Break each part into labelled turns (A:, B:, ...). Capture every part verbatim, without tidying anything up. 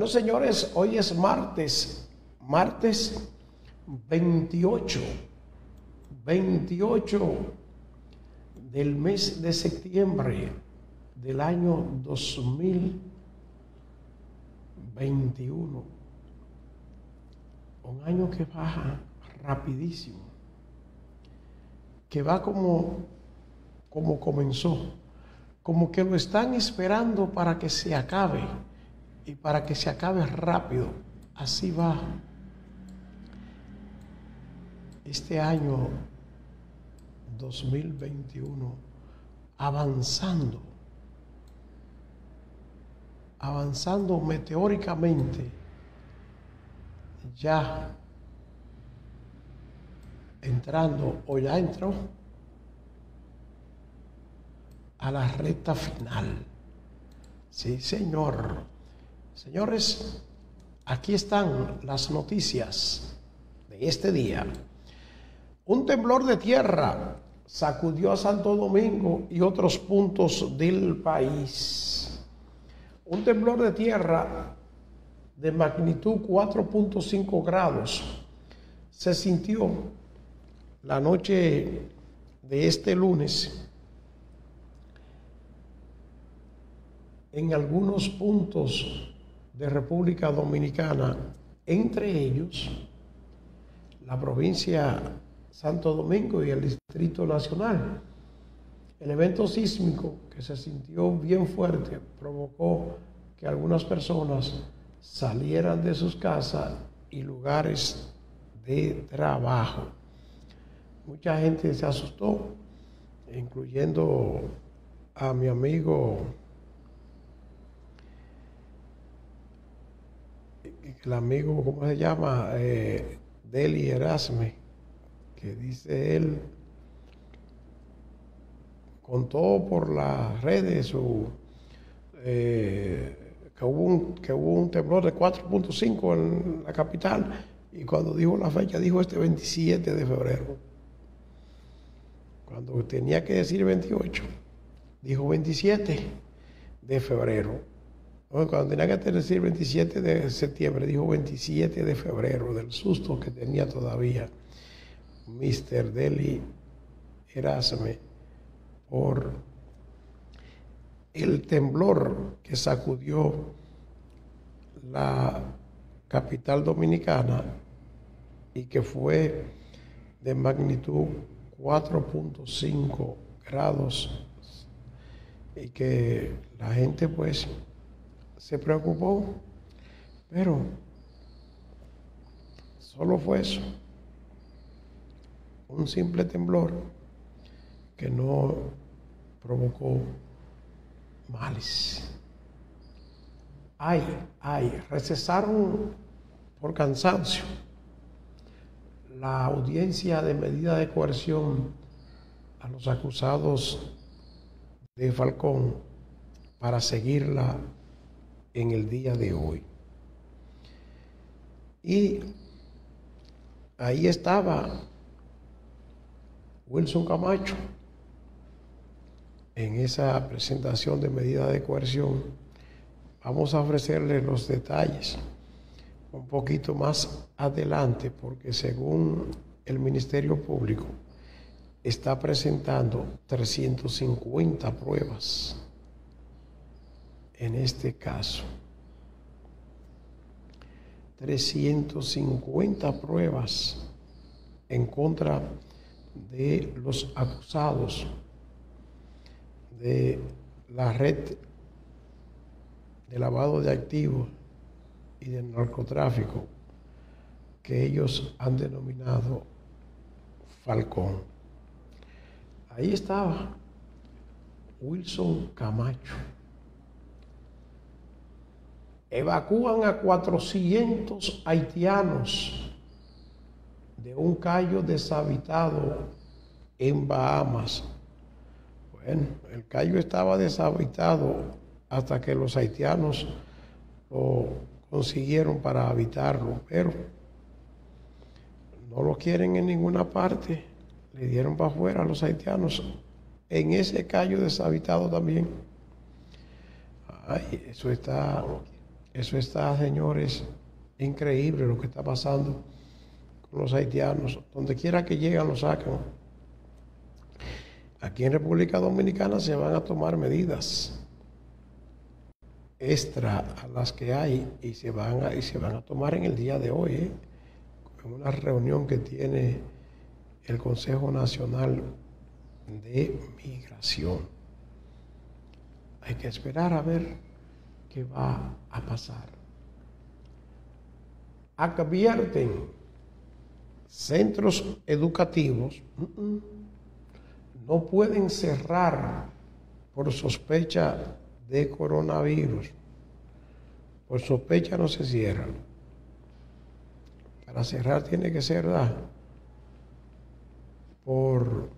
A: Bueno, señores, hoy es martes, martes veintiocho, veintiocho del mes de septiembre del año dos mil veintiuno. Un año que va rapidísimo, que va como, como comenzó, como que lo están esperando para que se acabe y para que se acabe rápido. Así va este año dos mil veintiuno, avanzando, avanzando meteóricamente, ya entrando o ya entró a la recta final. Sí, señor. Señores, aquí están las noticias de este día. Un temblor de tierra sacudió a Santo Domingo y otros puntos del país. Un temblor de tierra de magnitud cuatro punto cinco grados se sintió la noche de este lunes en algunos puntos de República Dominicana, entre ellos la provincia Santo Domingo y el Distrito Nacional. El evento sísmico, que se sintió bien fuerte, provocó que algunas personas salieran de sus casas y lugares de trabajo. Mucha gente se asustó, incluyendo a mi amigo, el amigo, ¿cómo se llama? Eh, Deli Erasme, que dice él, contó por las redes su, eh, que, hubo un, que hubo un temblor de cuatro punto cinco en la capital, y cuando dijo la fecha dijo este veintisiete de febrero. Cuando tenía que decir veintiocho, dijo veintisiete de febrero. Cuando tenía que decir veintisiete de septiembre, dijo veintisiete de febrero, del susto que tenía todavía mister Deli Erasme por el temblor que sacudió la capital dominicana y que fue de magnitud cuatro punto cinco grados, y que la gente pues se preocupó, pero solo fue eso, un simple temblor que no provocó males. Ay, ay, recesaron por cansancio la audiencia de medida de coerción a los acusados de Falcón para seguirla en el día de hoy. Y ahí estaba Wilson Camacho en esa presentación de medida de coerción. Vamos a ofrecerles los detalles un poquito más adelante, porque según el Ministerio Público está presentando trescientas cincuenta pruebas en este caso. trescientas cincuenta pruebas en contra de los acusados de la red de lavado de activos y del narcotráfico que ellos han denominado Falcón. Ahí estaba Wilson Camacho. Evacúan a cuatrocientos haitianos de un cayo deshabitado en Bahamas. Bueno, el cayo estaba deshabitado hasta que los haitianos lo consiguieron para habitarlo, pero no lo quieren en ninguna parte. Le dieron para afuera a los haitianos en ese cayo deshabitado también. Ay, eso está, Eso está, señores, increíble lo que está pasando con los haitianos. Donde quiera que llegan, lo sacan. Aquí en República Dominicana se van a tomar medidas extra a las que hay y se van a, y se van a tomar en el día de hoy, ¿eh? En una reunión que tiene el Consejo Nacional de Migración. Hay que esperar a ver qué va a pasar. Advierten centros educativos no pueden cerrar por sospecha de coronavirus. Por sospecha no se cierran. Para cerrar tiene que ser ¿verdad? por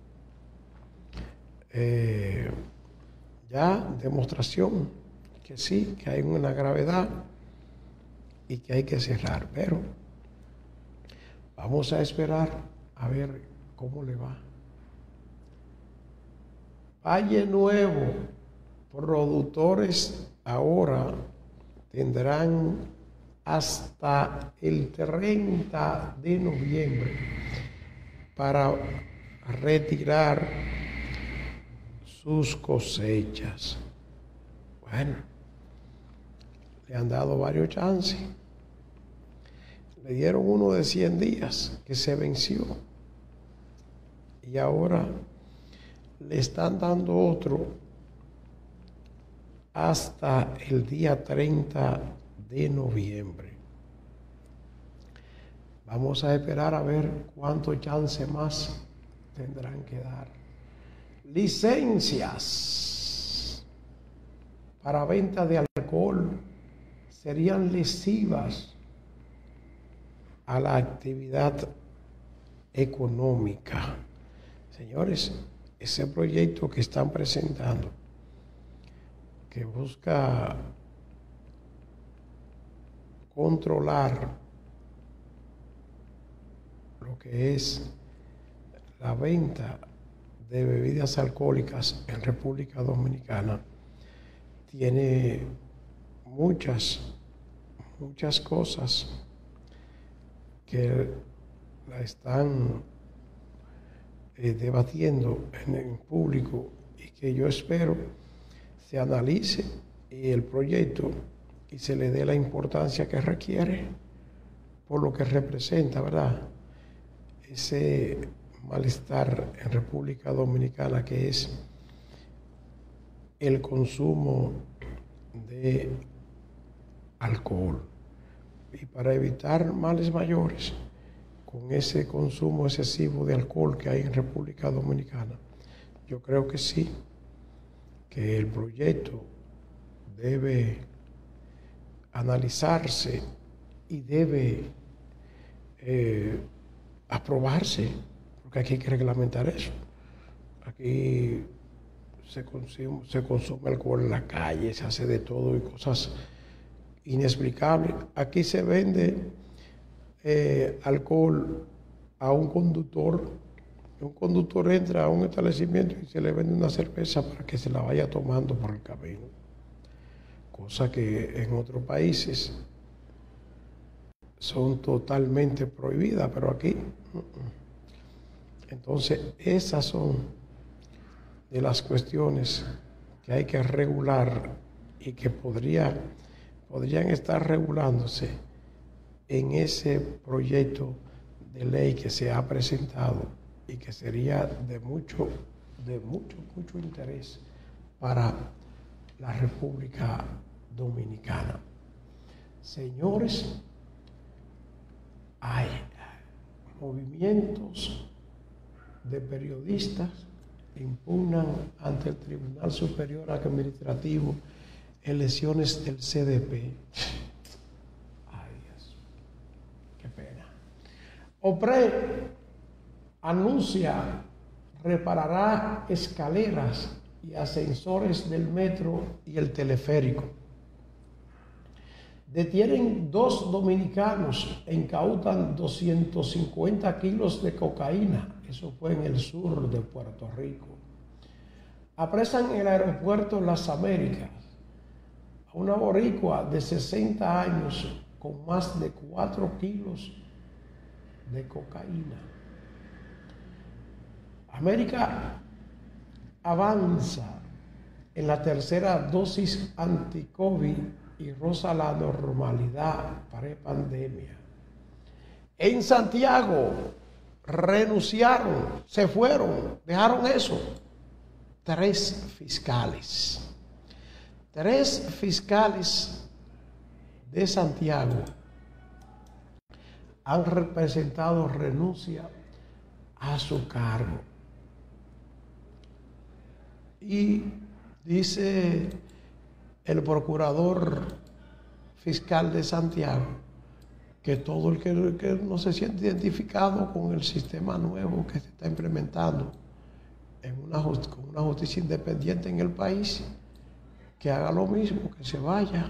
A: eh, ya demostración que sí, que hay una gravedad y que hay que cerrar. Pero vamos a esperar a ver cómo le va. Valle Nuevo, productores ahora tendrán hasta el treinta de noviembre para retirar sus cosechas. Bueno, le han dado varios chances. Le dieron uno de cien días que se venció. Y ahora le están dando otro hasta el día treinta de noviembre. Vamos a esperar a ver cuánto chance más tendrán que dar. Licencias para venta de alcohol serían lesivas a la actividad económica. Señores, ese proyecto que están presentando, que busca controlar lo que es la venta de bebidas alcohólicas en República Dominicana, tiene muchas, muchas cosas que la están eh, debatiendo en el público y que yo espero se analice el proyecto y se le dé la importancia que requiere por lo que representa, ¿verdad? Ese malestar en República Dominicana que es el consumo de alcohol. Y para evitar males mayores con ese consumo excesivo de alcohol que hay en República Dominicana, yo creo que sí, que el proyecto debe analizarse y debe eh, aprobarse, porque aquí hay que reglamentar eso. Aquí se consume, se consume alcohol en la calle, se hace de todo y cosas inexplicables. Aquí se vende eh, alcohol a un conductor. Un conductor entra a un establecimiento y se le vende una cerveza para que se la vaya tomando por el camino. Cosa que en otros países son totalmente prohibidas, pero aquí. Entonces, esas son de las cuestiones que hay que regular y que podría, podrían estar regulándose en ese proyecto de ley que se ha presentado y que sería de mucho, de mucho, mucho interés para la República Dominicana. Señores, hay movimientos de periodistas que impugnan ante el Tribunal Superior Administrativo elecciones del C D P. Ay, Dios, qué pena. OPRE anuncia reparará escaleras y ascensores del metro y el teleférico. Detienen dos dominicanos e incautan doscientos cincuenta kilos de cocaína. Eso fue en el sur de Puerto Rico. Apresan el aeropuerto Las Américas a una boricua de sesenta años con más de cuatro kilos de cocaína. América avanza en la tercera dosis anti-COVID y roza la normalidad pre-pandemia. En Santiago renunciaron, se fueron, dejaron eso. Tres fiscales. Tres fiscales de Santiago han representado renuncia a su cargo. Y dice el procurador fiscal de Santiago que todo el que, que no se siente identificado con el sistema nuevo que se está implementando en una, con una justicia independiente en el país, que haga lo mismo, que se vaya.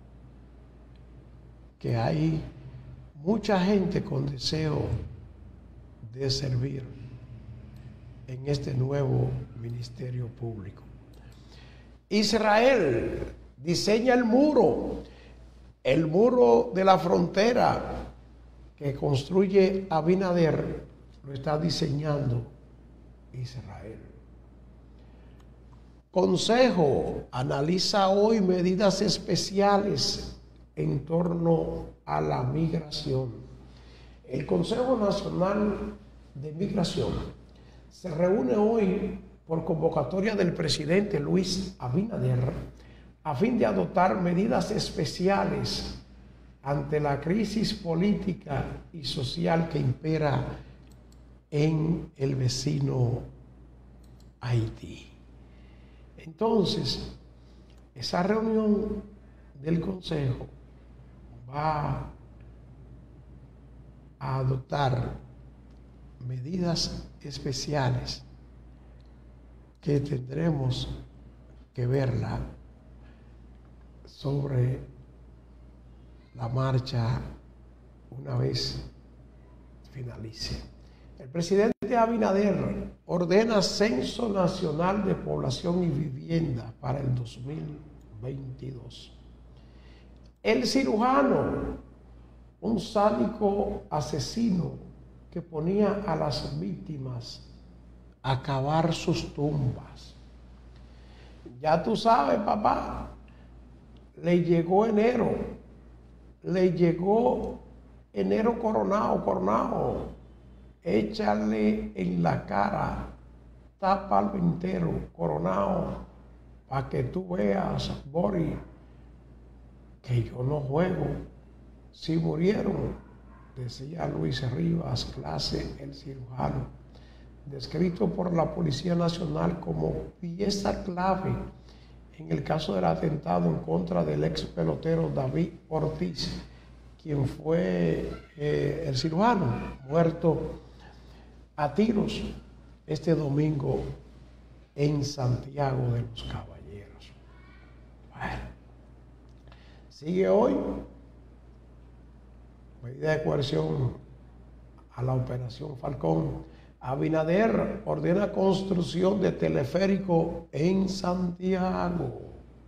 A: Que hay mucha gente con deseo de servir en este nuevo ministerio público. Israel diseña el muro, el muro de la frontera que construye Abinader, lo está diseñando Israel. Consejo analiza hoy medidas especiales en torno a la migración. El Consejo Nacional de Migración se reúne hoy por convocatoria del presidente Luis Abinader a fin de adoptar medidas especiales ante la crisis política y social que impera en el vecino Haití. Entonces, esa reunión del Consejo va a adoptar medidas especiales que tendremos que verla sobre la marcha una vez finalice. El presidente Abinader ordena Censo Nacional de Población y Vivienda para el dos mil veintidós. El cirujano, un sádico asesino que ponía a las víctimas a cavar sus tumbas. Ya tú sabes, papá, le llegó enero, le llegó enero coronado, coronado. Échale en la cara, tápalo entero, coronado, para que tú veas, Boris, que yo no juego. Si murieron, decía Luis Rivas Clase, el cirujano, descrito por la Policía Nacional como pieza clave en el caso del atentado en contra del ex pelotero David Ortiz, quien fue eh, el cirujano muerto a tiros este domingo en Santiago de los Caballeros. Bueno, sigue hoy medida de coerción a la Operación Falcón. Abinader ordena construcción de teleférico en Santiago.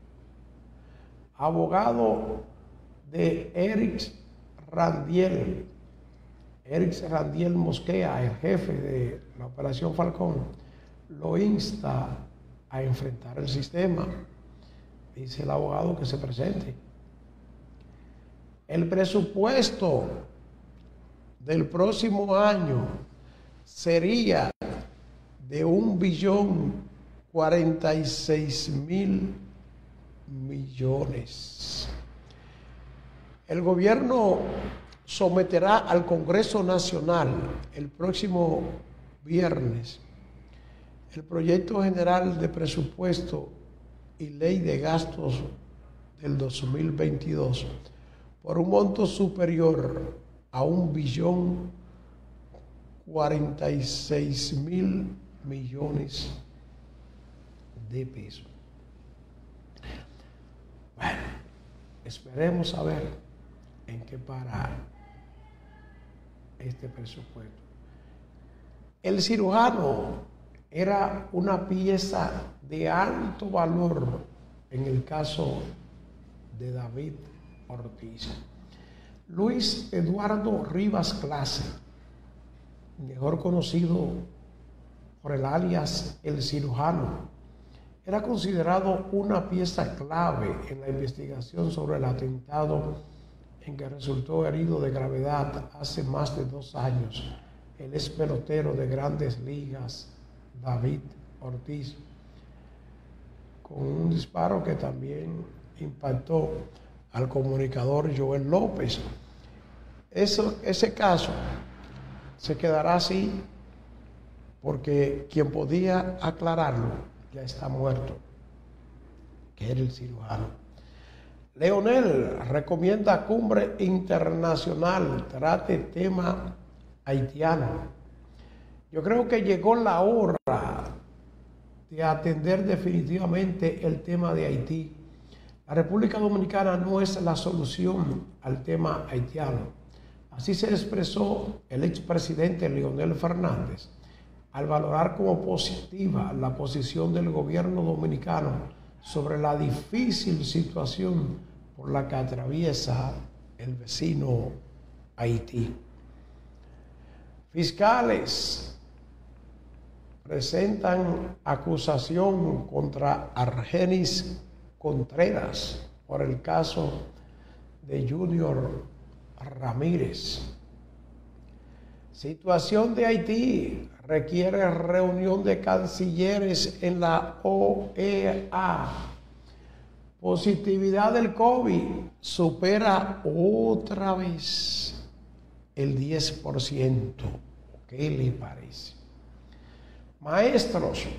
A: Abogado de Eric Randiel, Eric Randiel Mosquea, el jefe de la Operación Falcón, lo insta a enfrentar el sistema. Dice el abogado que se presente. El presupuesto del próximo año sería de un billón cuarenta y seis mil millones. El gobierno someterá al Congreso Nacional el próximo viernes el proyecto general de presupuesto y ley de gastos del dos mil veintidós por un monto superior a un billón cuarenta y seis mil millones de pesos. Bueno, esperemos a ver en qué para este presupuesto. El cirujano era una pieza de alto valor en el caso de David Ortiz. Luis Eduardo Rivas Clase, mejor conocido por el alias El Cirujano, era considerado una pieza clave en la investigación sobre el atentado en que resultó herido de gravedad hace más de dos años el ex pelotero de Grandes Ligas David Ortiz, con un disparo que también impactó al comunicador Joel López. Eso, ese caso se quedará así porque quien podía aclararlo ya está muerto, que era el cirujano. Leonel recomienda cumbre internacional, trate tema haitiano. Yo creo que llegó la hora de atender definitivamente el tema de Haití. La República Dominicana no es la solución al tema haitiano. Así se expresó el expresidente Leonel Fernández al valorar como positiva la posición del gobierno dominicano sobre la difícil situación por la que atraviesa el vecino Haití. Fiscales presentan acusación contra Argenis Contreras por el caso de Junior Ramírez. Situación de Haití requiere reunión de cancilleres en la O E A. Positividad del COVID supera otra vez el diez por ciento. ¿Qué le parece? Maestros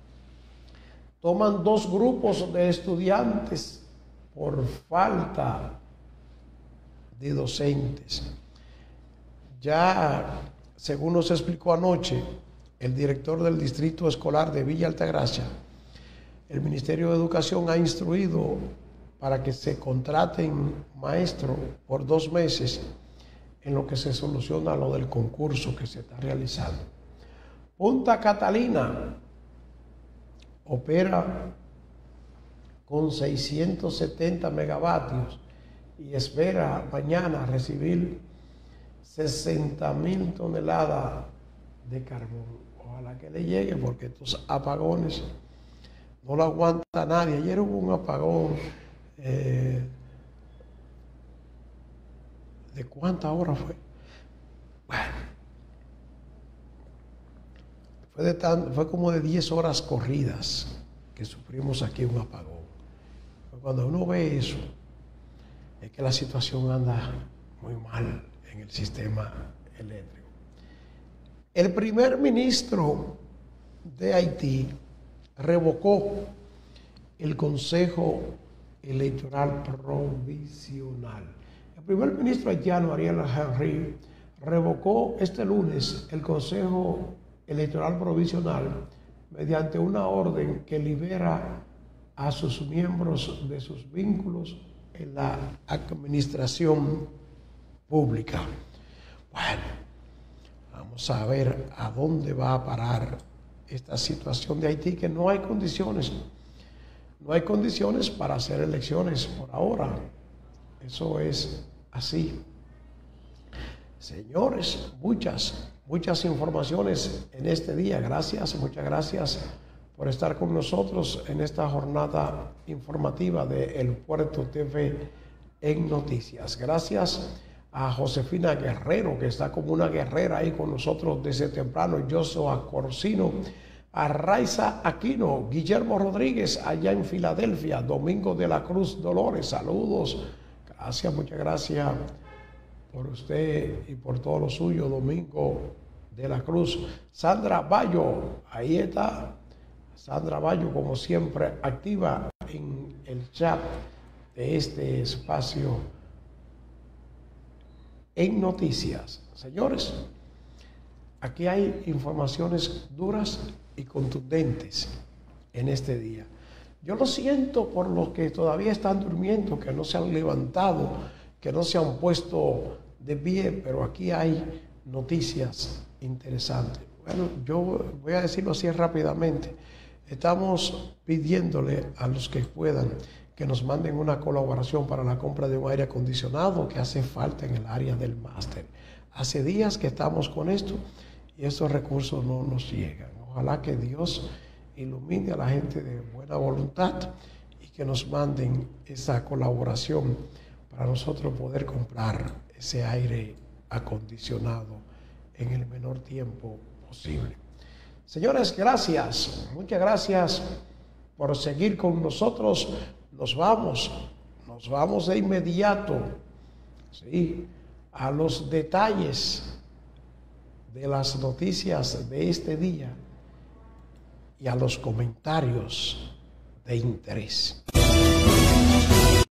A: toman dos grupos de estudiantes por falta de docentes. Ya, según nos explicó anoche el director del Distrito Escolar de Villa Altagracia, el Ministerio de Educación ha instruido para que se contraten maestros por dos meses en lo que se soluciona lo del concurso que se está realizando. Punta Catalina opera con seiscientos setenta megavatios y espera mañana recibir sesenta mil toneladas de carbón. Ojalá que le llegue, porque estos apagones no lo aguanta nadie. Ayer hubo un apagón eh, ¿de cuántas horas fue? Bueno, fue, de tan, fue como de diez horas corridas que sufrimos aquí un apagón. Pero cuando uno ve eso, es que la situación anda muy mal en el sistema eléctrico. El primer ministro de Haití revocó el Consejo Electoral Provisional. El primer ministro haitiano, Ariel Henry, revocó este lunes el Consejo Electoral Provisional mediante una orden que libera a sus miembros de sus vínculos en la administración pública. Bueno, vamos a ver a dónde va a parar esta situación de Haití, que no hay condiciones, no hay condiciones para hacer elecciones por ahora. Eso es así. Señores, muchas, muchas informaciones en este día. Gracias, muchas gracias por estar con nosotros en esta jornada informativa de El Puerto T V en Noticias. Gracias a Josefina Guerrero, que está como una guerrera ahí con nosotros desde temprano, Joshua Corsino, a Raiza Aquino, Guillermo Rodríguez allá en Filadelfia, Domingo de la Cruz Dolores, saludos, gracias, muchas gracias por usted y por todo lo suyo, Domingo de la Cruz. Sandra Bayo, ahí está, Sandra Bayo como siempre activa en el chat de este espacio en Noticias. Señores, aquí hay informaciones duras y contundentes en este día. Yo lo siento por los que todavía están durmiendo, que no se han levantado, que no se han puesto de pie, pero aquí hay noticias interesantes. Bueno, yo voy a decirlo así rápidamente. Estamos pidiéndole a los que puedan que nos manden una colaboración para la compra de un aire acondicionado que hace falta en el área del máster. Hace días que estamos con esto y estos recursos no nos llegan. Ojalá que Dios ilumine a la gente de buena voluntad y que nos manden esa colaboración para nosotros poder comprar ese aire acondicionado en el menor tiempo posible. Señores, gracias, muchas gracias por seguir con nosotros. Nos vamos, nos vamos de inmediato, ¿sí?, a los detalles de las noticias de este día y a los comentarios de interés.